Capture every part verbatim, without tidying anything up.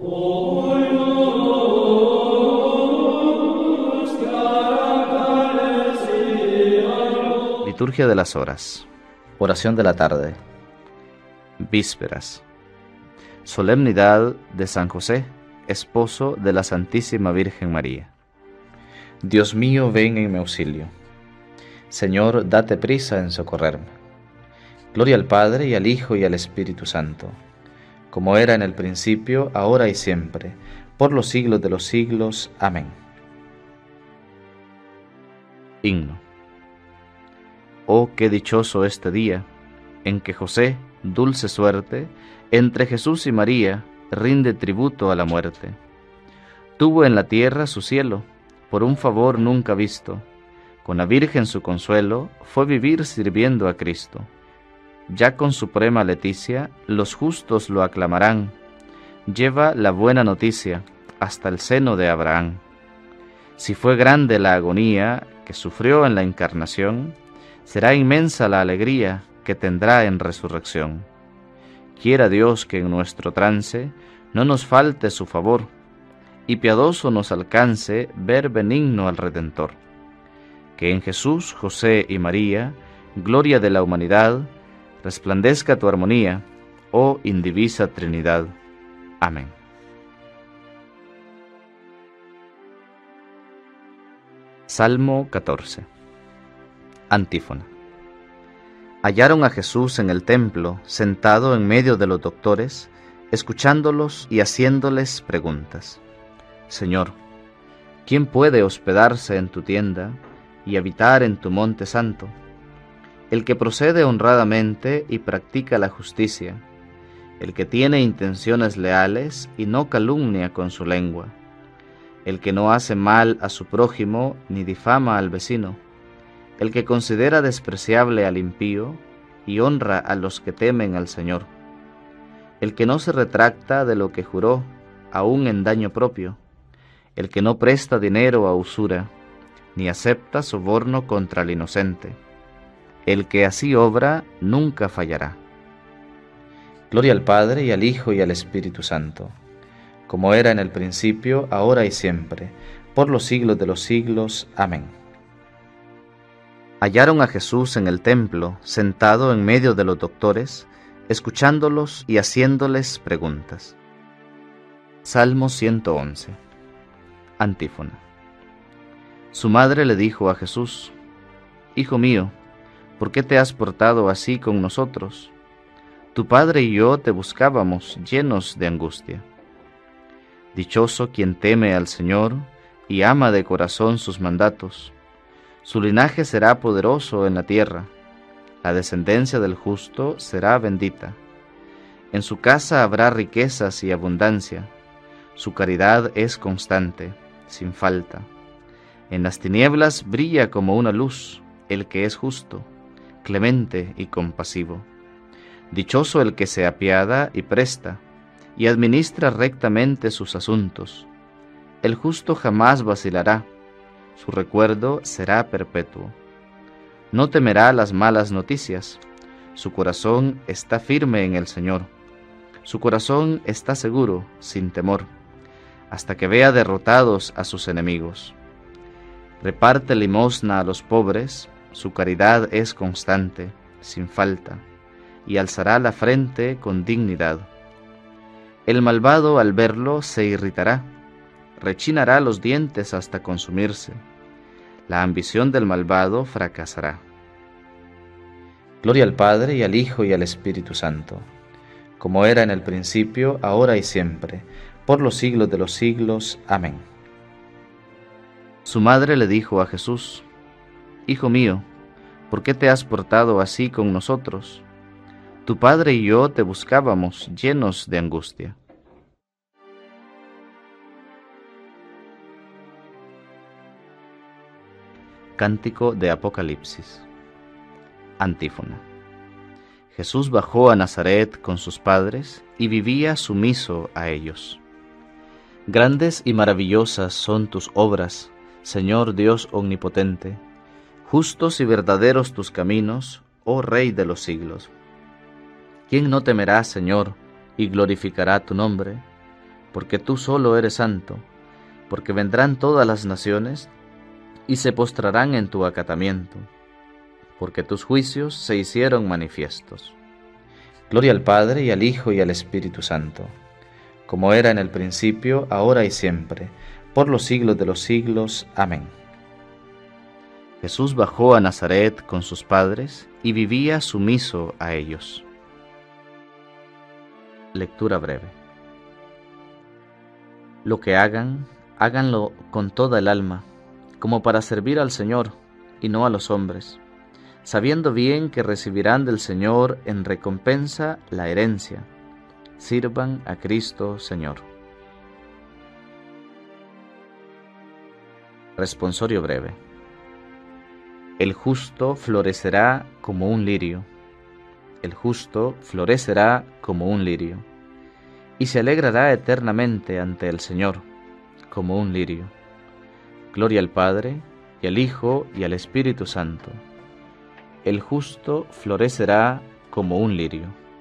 Liturgia de las horas. Oración de la tarde. Vísperas. Solemnidad de San José, esposo de la Santísima Virgen María. Dios mío, ven en mi auxilio. Señor, date prisa en socorrerme. Gloria al Padre, y al Hijo, y al Espíritu Santo, como era en el principio, ahora y siempre, por los siglos de los siglos. Amén. Himno. Oh, qué dichoso este día, en que José, dulce suerte, entre Jesús y María, rinde tributo a la muerte. Tuvo en la tierra su cielo, por un favor nunca visto. Con la Virgen su consuelo, fue vivir sirviendo a Cristo. Ya con suprema leticia, los justos lo aclamarán. Lleva la buena noticia hasta el seno de Abraham. Si fue grande la agonía que sufrió en la encarnación, será inmensa la alegría que tendrá en resurrección. Quiera Dios que en nuestro trance no nos falte su favor, y piadoso nos alcance ver benigno al Redentor. Que en Jesús, José y María, gloria de la humanidad, resplandezca tu armonía, oh indivisa Trinidad. Amén. Salmo catorce. Antífona. Hallaron a Jesús en el templo, sentado en medio de los doctores, escuchándolos y haciéndoles preguntas. Señor, ¿quién puede hospedarse en tu tienda y habitar en tu monte santo? El que procede honradamente y practica la justicia, el que tiene intenciones leales y no calumnia con su lengua, el que no hace mal a su prójimo ni difama al vecino, el que considera despreciable al impío y honra a los que temen al Señor, el que no se retracta de lo que juró, aun en daño propio, el que no presta dinero a usura, ni acepta soborno contra el inocente, el que así obra nunca fallará. Gloria al Padre, y al Hijo, y al Espíritu Santo, como era en el principio, ahora y siempre, por los siglos de los siglos. Amén. Hallaron a Jesús en el templo, sentado en medio de los doctores, escuchándolos y haciéndoles preguntas. Salmo ciento once. Antífona. Su madre le dijo a Jesús: Hijo mío, ¿por qué te has portado así con nosotros? Tu padre y yo te buscábamos llenos de angustia. Dichoso quien teme al Señor y ama de corazón sus mandatos. Su linaje será poderoso en la tierra, la descendencia del justo será bendita. En su casa habrá riquezas y abundancia, su caridad es constante, sin falta. En las tinieblas brilla como una luz el que es justo, clemente y compasivo. Dichoso el que se apiada y presta, y administra rectamente sus asuntos. El justo jamás vacilará, su recuerdo será perpetuo. No temerá las malas noticias, su corazón está firme en el Señor. Su corazón está seguro, sin temor, hasta que vea derrotados a sus enemigos. Reparte limosna a los pobres, su caridad es constante, sin falta, y alzará la frente con dignidad. El malvado al verlo se irritará, rechinará los dientes hasta consumirse. La ambición del malvado fracasará. Gloria al Padre, y al Hijo, y al Espíritu Santo, como era en el principio, ahora y siempre, por los siglos de los siglos. Amén. Su madre le dijo a Jesús: Hijo mío, ¿por qué te has portado así con nosotros? Tu padre y yo te buscábamos llenos de angustia. Cántico de Apocalipsis. Antífona. Jesús bajó a Nazaret con sus padres y vivía sumiso a ellos. Grandes y maravillosas son tus obras, Señor Dios omnipotente. Justos y verdaderos tus caminos, oh Rey de los siglos. ¿Quién no temerá, Señor, y glorificará tu nombre? porque tú solo eres santo, porque vendrán todas las naciones y se postrarán en tu acatamiento, porque tus juicios se hicieron manifiestos. Gloria al Padre, y al Hijo, y al Espíritu Santo, como era en el principio, ahora y siempre, por los siglos de los siglos. Amén. Jesús bajó a Nazaret con sus padres y vivía sumiso a ellos. Lectura breve. Lo que hagan, háganlo con toda el alma, como para servir al Señor y no a los hombres, sabiendo bien que recibirán del Señor en recompensa la herencia. Sirvan a Cristo Señor. Responsorio breve. El justo florecerá como un lirio. El justo florecerá como un lirio, y se alegrará eternamente ante el Señor, como un lirio. Gloria al Padre, y al Hijo, y al Espíritu Santo. El justo florecerá como un lirio.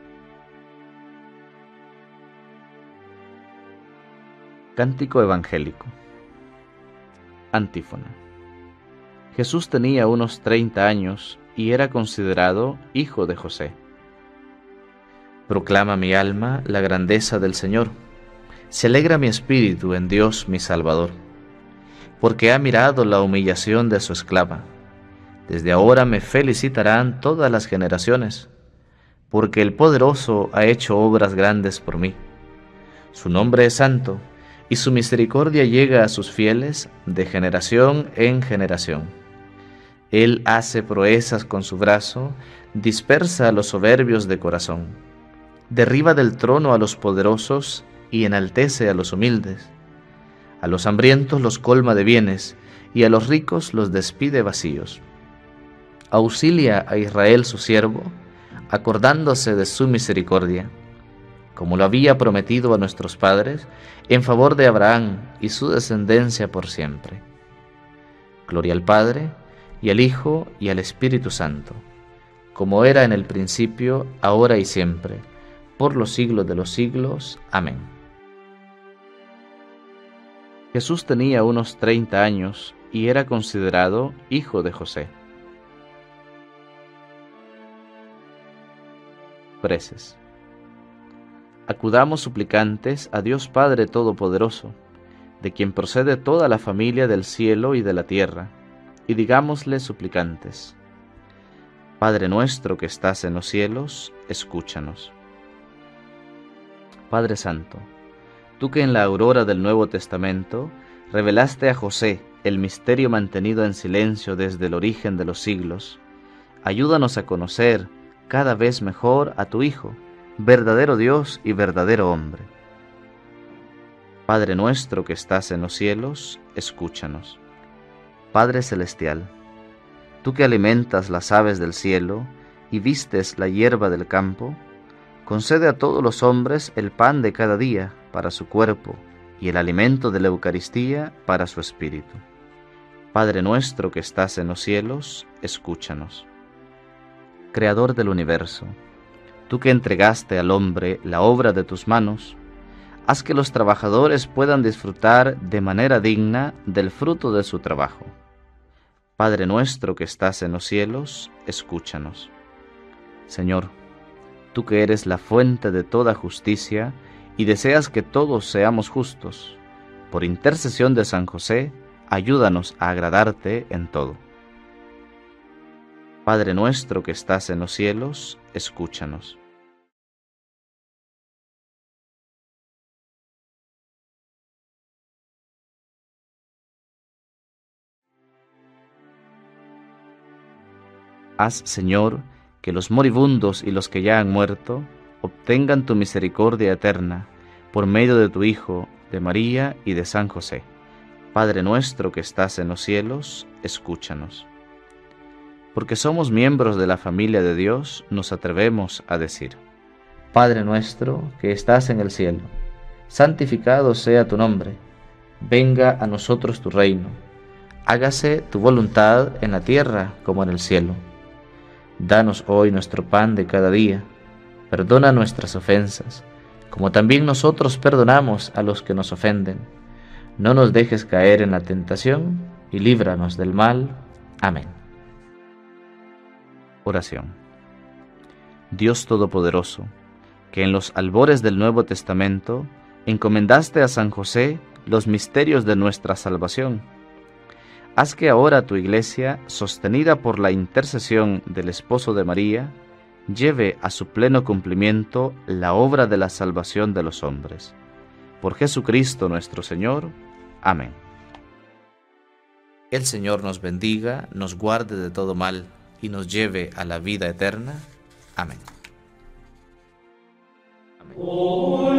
Cántico evangélico. Antífona. Jesús tenía unos treinta años y era considerado hijo de José. Proclama mi alma la grandeza del Señor. Se alegra mi espíritu en Dios mi Salvador, porque ha mirado la humillación de su esclava. Desde ahora me felicitarán todas las generaciones, porque el Poderoso ha hecho obras grandes por mí. Su nombre es santo, y su misericordia llega a sus fieles de generación en generación. Él hace proezas con su brazo, dispersa a los soberbios de corazón. Derriba del trono a los poderosos y enaltece a los humildes. A los hambrientos los colma de bienes, y a los ricos los despide vacíos. Auxilia a Israel su siervo, acordándose de su misericordia, como lo había prometido a nuestros padres, en favor de Abraham y su descendencia por siempre. Gloria al Padre, y al Hijo, y al Espíritu Santo, como era en el principio, ahora y siempre, por los siglos de los siglos. Amén. Jesús tenía unos treinta años y era considerado hijo de José. Preces. Acudamos suplicantes a Dios Padre Todopoderoso, de quien procede toda la familia del cielo y de la tierra, y digámosle suplicantes: Padre nuestro que estás en los cielos, escúchanos. Padre Santo, tú que en la aurora del Nuevo Testamento revelaste a José el misterio mantenido en silencio desde el origen de los siglos, ayúdanos a conocer cada vez mejor a tu Hijo, verdadero Dios y verdadero hombre. Padre nuestro que estás en los cielos, escúchanos. Padre Celestial, tú que alimentas las aves del cielo y vistes la hierba del campo, concede a todos los hombres el pan de cada día para su cuerpo y el alimento de la Eucaristía para su espíritu. Padre nuestro que estás en los cielos, escúchanos. Creador del universo, tú que entregaste al hombre la obra de tus manos, haz que los trabajadores puedan disfrutar de manera digna del fruto de su trabajo. Padre nuestro que estás en los cielos, escúchanos. Señor, tú que eres la fuente de toda justicia y deseas que todos seamos justos, por intercesión de San José, ayúdanos a agradarte en todo. Padre nuestro que estás en los cielos, escúchanos. Haz, Señor, que los moribundos y los que ya han muerto obtengan tu misericordia eterna, por medio de tu Hijo, de María y de San José. Padre nuestro que estás en los cielos, escúchanos. Porque somos miembros de la familia de Dios, nos atrevemos a decir: Padre nuestro que estás en el cielo, santificado sea tu nombre. Venga a nosotros tu reino. Hágase tu voluntad en la tierra como en el cielo. Danos hoy nuestro pan de cada día. Perdona nuestras ofensas, como también nosotros perdonamos a los que nos ofenden. No nos dejes caer en la tentación, y líbranos del mal. Amén. Oración. Dios Todopoderoso, que en los albores del Nuevo Testamento encomendaste a San José los misterios de nuestra salvación, haz que ahora tu Iglesia, sostenida por la intercesión del Esposo de María, lleve a su pleno cumplimiento la obra de la salvación de los hombres. Por Jesucristo nuestro Señor. Amén. El Señor nos bendiga, nos guarde de todo mal y nos lleve a la vida eterna. Amén. Amén.